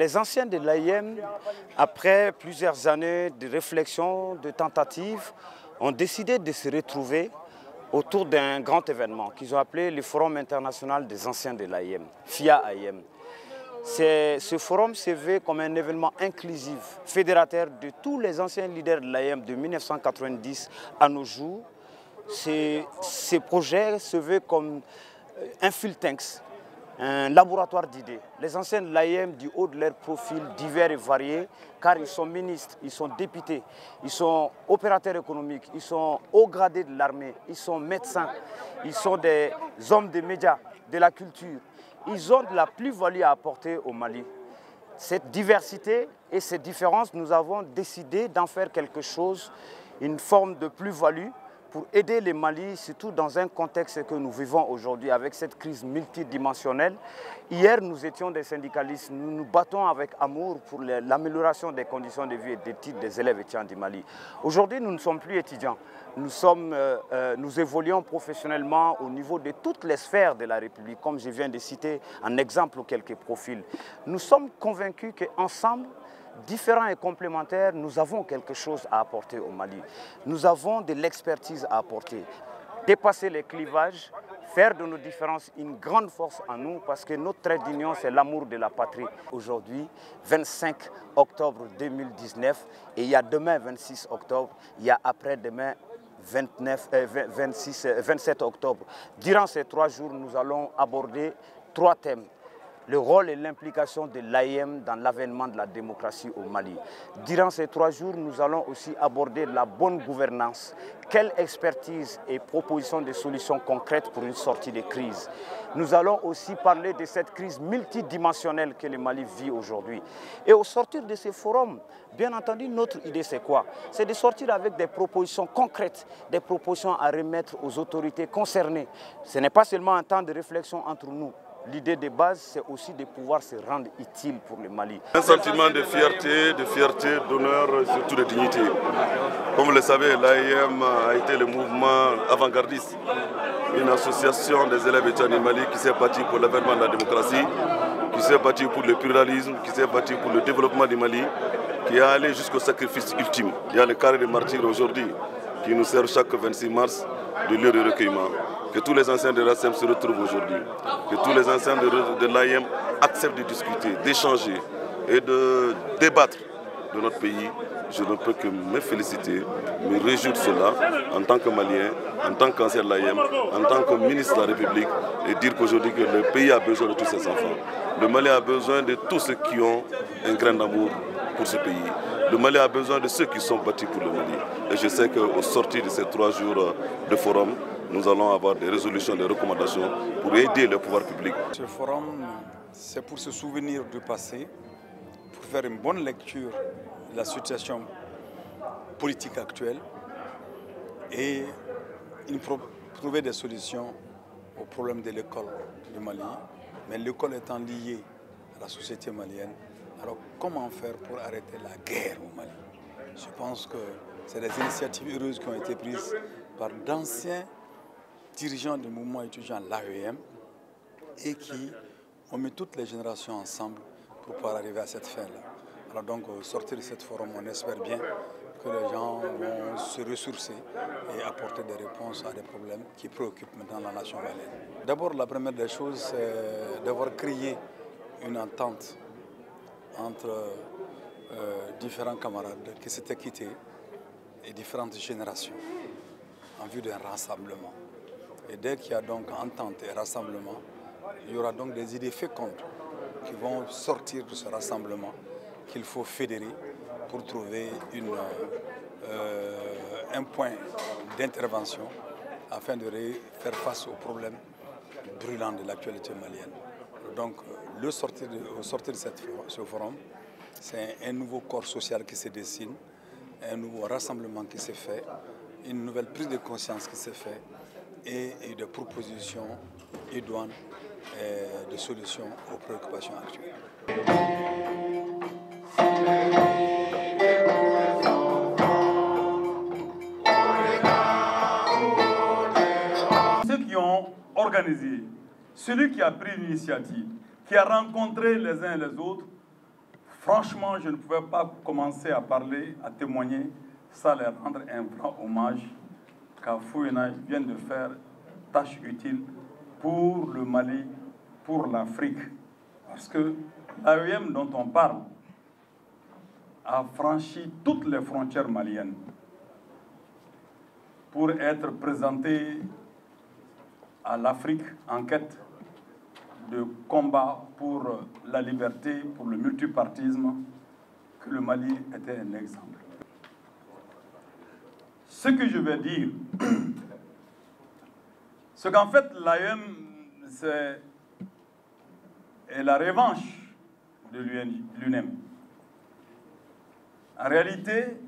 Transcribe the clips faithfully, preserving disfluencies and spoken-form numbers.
Les anciens de l'A I M, après plusieurs années de réflexion, de tentatives, ont décidé de se retrouver autour d'un grand événement qu'ils ont appelé le Forum international des anciens de l'A I M, F I A-A I M. Ce forum s'est vu comme un événement inclusif, fédérateur de tous les anciens leaders de l'A I M de mille neuf cent quatre-vingt-dix à nos jours. Ces, ces projets se veulent comme un think tank, un laboratoire d'idées. Les anciens de l'A I M, du haut de leurs profils divers et variés, car ils sont ministres, ils sont députés, ils sont opérateurs économiques, ils sont hauts gradés de l'armée, ils sont médecins, ils sont des hommes des médias, de la culture. Ils ont de la plus-value à apporter au Mali. Cette diversité et ces différences, nous avons décidé d'en faire quelque chose, une forme de plus-value pour aider les Mali, surtout dans un contexte que nous vivons aujourd'hui avec cette crise multidimensionnelle. Hier, nous étions des syndicalistes, nous nous battons avec amour pour l'amélioration des conditions de vie et des titres des élèves étudiants du Mali. Aujourd'hui, nous ne sommes plus étudiants, nous, sommes, euh, euh, nous évoluons professionnellement au niveau de toutes les sphères de la République, comme je viens de citer en exemple quelques profils. Nous sommes convaincus qu'ensemble, différents et complémentaires, nous avons quelque chose à apporter au Mali. Nous avons de l'expertise à apporter. Dépasser les clivages, faire de nos différences une grande force en nous, parce que notre trait d'union, c'est l'amour de la patrie. Aujourd'hui, vingt-cinq octobre deux mille dix-neuf, et il y a demain vingt-six octobre, il y a après-demain vingt-neuf, euh, vingt-six, euh, vingt-sept octobre. Durant ces trois jours, nous allons aborder trois thèmes. Le rôle et l'implication de l'A I M dans l'avènement de la démocratie au Mali. Durant ces trois jours, nous allons aussi aborder la bonne gouvernance. Quelle expertise et proposition de solutions concrètes pour une sortie de crise. Nous allons aussi parler de cette crise multidimensionnelle que le Mali vit aujourd'hui. Et au sortir de ces forums, bien entendu, notre idée c'est quoi? C'est de sortir avec des propositions concrètes, des propositions à remettre aux autorités concernées. Ce n'est pas seulement un temps de réflexion entre nous. L'idée de base, c'est aussi de pouvoir se rendre utile pour le Mali. Un sentiment de fierté, de fierté, d'honneur, surtout de dignité. Comme vous le savez, l'A I M a été le mouvement avant-gardiste, une association des élèves étudiants du Mali qui s'est battue pour l'avènement de la démocratie, qui s'est battue pour le pluralisme, qui s'est battue pour le développement du Mali, qui est allé jusqu'au sacrifice ultime. Il y a le carré des martyrs aujourd'hui qui nous sert chaque vingt-six mars de lieu de recueillement. Que tous les anciens de l'A S E M se retrouvent aujourd'hui, que tous les anciens de, de l'A I M acceptent de discuter, d'échanger et de débattre de notre pays. Je ne peux que me féliciter, me réjouir de cela en tant que Malien, en tant qu'ancien de l'A I M, en tant que ministre de la République et dire qu'aujourd'hui que le pays a besoin de tous ses enfants. Le Mali a besoin de tous ceux qui ont un grain d'amour pour ce pays. Le Mali a besoin de ceux qui sont battus pour le Mali. Et je sais qu'au sortir de ces trois jours de forum, nous allons avoir des résolutions, des recommandations pour aider le pouvoir public. Ce forum, c'est pour se souvenir du passé, pour faire une bonne lecture de la situation politique actuelle et trouver des solutions aux problèmes de l'école du Mali. Mais l'école étant liée à la société malienne, alors comment faire pour arrêter la guerre au Mali? Je pense que c'est des initiatives heureuses qui ont été prises par d'anciens dirigeants du mouvement étudiant l'A E M et qui ont mis toutes les générations ensemble pour pouvoir arriver à cette fin-là. Alors donc, au sortir de cette forum, on espère bien que les gens vont se ressourcer et apporter des réponses à des problèmes qui préoccupent maintenant la nation malienne. D'abord, la première des choses, c'est d'avoir créé une entente entre euh, différents camarades qui s'étaient quittés et différentes générations en vue d'un rassemblement. Et dès qu'il y a donc entente et rassemblement, il y aura donc des idées fécondes qui vont sortir de ce rassemblement qu'il faut fédérer pour trouver une, euh, un point d'intervention afin de faire face aux problèmes brûlants de l'actualité malienne. Donc, le sortir de, au sortir de cette, ce forum, c'est un nouveau corps social qui se dessine, un nouveau rassemblement qui s'est fait, une nouvelle prise de conscience qui s'est faite, et de propositions idoines et de solutions aux préoccupations actuelles. Ceux qui ont organisé, celui qui a pris l'initiative, qui a rencontré les uns et les autres, Franchement, je ne pouvais pas commencer à parler, à témoigner, sans leur rendre un grand hommage qu'Afouina vient de faire tâche utile pour le Mali, pour l'Afrique. Parce que l'A E M dont on parle a franchi toutes les frontières maliennes pour être présenté à l'Afrique en quête de combat pour la liberté, pour le multipartisme, que le Mali était un exemple. Ce que je vais dire, c'est qu'en fait, l'A E M, c'est la revanche de l'U N E M. En réalité,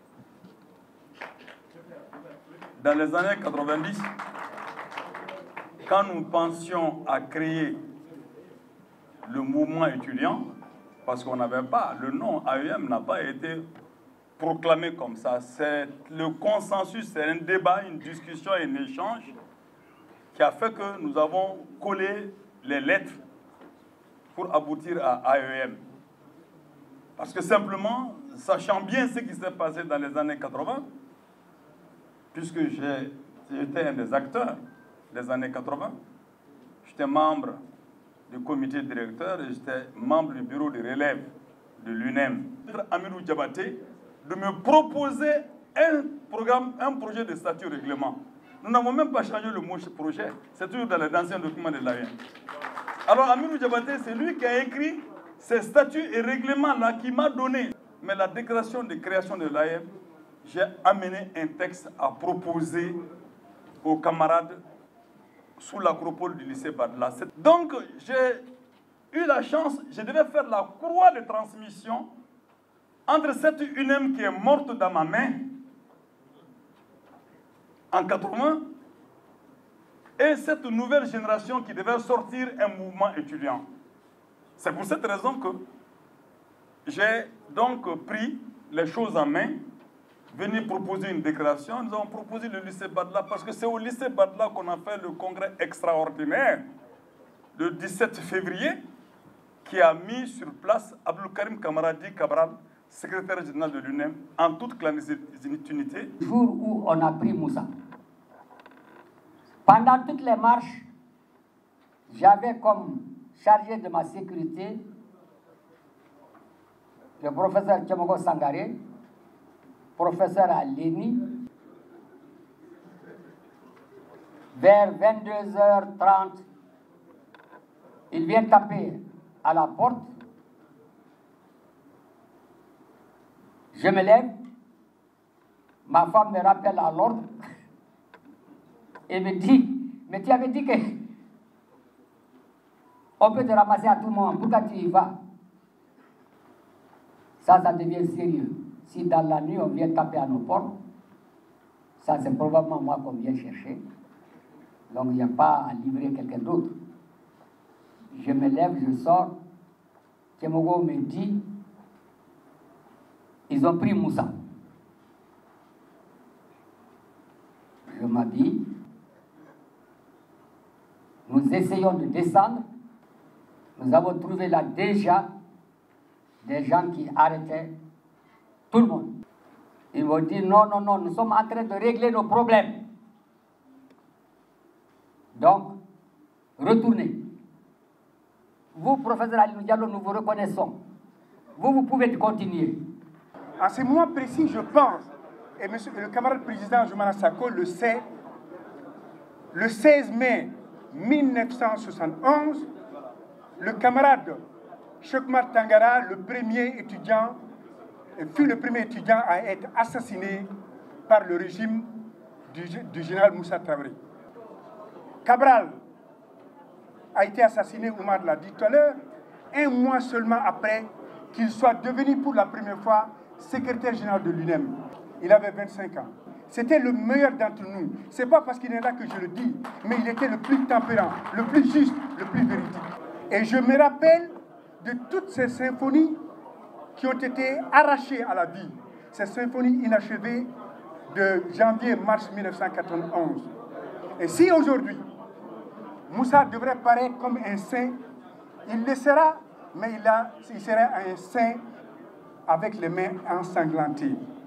dans les années quatre-vingt-dix, quand nous pensions à créer le mouvement étudiant, parce qu'on n'avait pas, le nom A E M n'a pas été proclamé comme ça. C'est le consensus, c'est un débat, une discussion, un échange qui a fait que nous avons collé les lettres pour aboutir à A E M. Parce que simplement, sachant bien ce qui s'est passé dans les années quatre-vingt, puisque j'étais un des acteurs des années quatre-vingt, j'étais membre du comité directeur et j'étais membre du bureau de relève de l'U N E M. Amirou Diabaté de me proposer un programme, un projet de statut règlement. Nous n'avons même pas changé le mot projet, c'est toujours dans les anciens documents de l'A E M. Alors Amirou Diabaté, c'est lui qui a écrit ces statuts et règlements-là qui m'a donné. Mais la déclaration de création de l'A E M, j'ai amené un texte à proposer aux camarades sous l'acropole du lycée Badla. Donc, j'ai eu la chance, je devais faire la croix de transmission entre cette U N E M qui est morte dans ma main en quatre-vingt et cette nouvelle génération qui devait sortir un mouvement étudiant. C'est pour cette raison que j'ai donc pris les choses en main, venu proposer une déclaration. Nous avons proposé le lycée Badla parce que c'est au lycée Badla qu'on a fait le congrès extraordinaire le dix-sept février qui a mis sur place Abdul Karim Kamaradi Cabral, secrétaire général de l'U N E M, en toute clandestinité. Le jour où on a pris Moussa, pendant toutes les marches, j'avais comme chargé de ma sécurité le professeur Tchemogo Sangaré, professeur à l'E N I. Vers vingt-deux heures trente, il vient taper à la porte. Je me lève, ma femme me rappelle à l'ordre et me dit, mais tu avais dit que on peut te ramasser à tout moment, pourquoi tu y vas? Ça, ça devient sérieux. Si dans la nuit on vient taper à nos portes, ça c'est probablement moi qu'on vient chercher. Donc il n'y a pas à livrer quelqu'un d'autre. Je me lève, je sors. Tchemogo me dit, ils ont pris Moussa. Je m'habille. Nous essayons de descendre. Nous avons trouvé là déjà des gens qui arrêtaient tout le monde. Ils m'ont dit non, non, non, nous sommes en train de régler nos problèmes. Donc, retournez. Vous, professeur Ali Diallo, nous vous reconnaissons. Vous, vous pouvez continuer. À ce moment précis, je pense, et monsieur, le camarade président Djoumana Sako le sait, le seize mai mille neuf cent soixante et onze, le camarade Chokmar Tangara, le premier étudiant, fut le premier étudiant à être assassiné par le régime du, du général Moussa Traoré. Cabral a été assassiné, Oumar l'a dit tout à l'heure, un mois seulement après qu'il soit devenu pour la première fois secrétaire général de l'U N E M. Il avait vingt-cinq ans. C'était le meilleur d'entre nous. Ce n'est pas parce qu'il est là que je le dis, mais il était le plus tempérant, le plus juste, le plus véridique. Et je me rappelle de toutes ces symphonies qui ont été arrachées à la vie, ces symphonies inachevées de janvier-mars mille neuf cent quatre-vingt-onze. Et si aujourd'hui, Moussa devrait paraître comme un saint, il le sera, mais il, a, il sera un saint avec les mains ensanglantées.